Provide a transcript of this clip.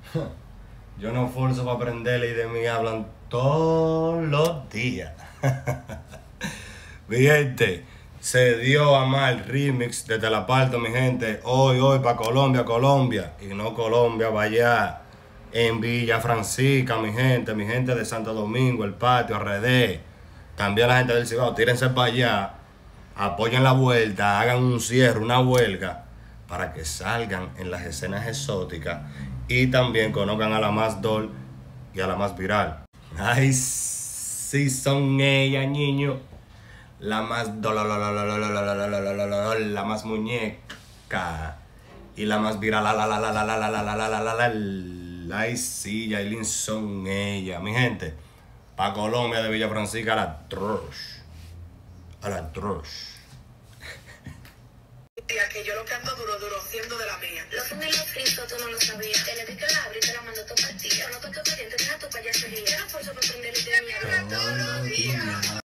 Yo no forzo para aprenderle y de mí hablan todos los días. Mi gente, se dio a mal remix de Te la parto, mi gente. Hoy, para Colombia, Colombia. Y no Colombia, vaya en Villa Francisca, mi gente de Santo Domingo, El Patio, RD. También la gente del Cibao, tírense para allá. Apoyen la vuelta, hagan un cierre, una huelga, para que salgan en las escenas exóticas y también conozcan a la más dol y a la más viral. Ay, sí son ellas, niño. La más dol, la más muñeca y la más viral. Ay, sí, Yailin son ellas, mi gente. Pa' Colombia de Villa Francisca a la trosh. A la trosh. Que yo lo que ando duro, siendo de la mía. Los fundí los fritos, tú no lo sabías. Te le vi que la abrí, te la mando tu partida. No toques pendiente, deja tu payasería. Yo no forzo para prender y te mierda todos los días.